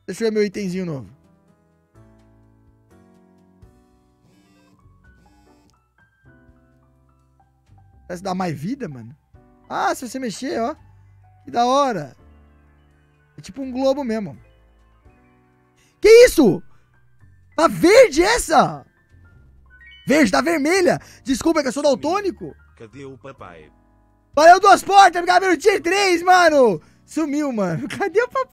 Deixa eu ver meu itemzinho novo. Parece dar mais vida, mano. Ah, se você mexer, ó. Que da hora. É tipo um globo mesmo. Que isso? Tá verde essa? Verde, tá vermelha. Desculpa, é que eu sou daltônico. Cadê o papai? Valeu, 2 portas, obrigado pelo tier 3, mano. Sumiu, mano. Cadê o papai?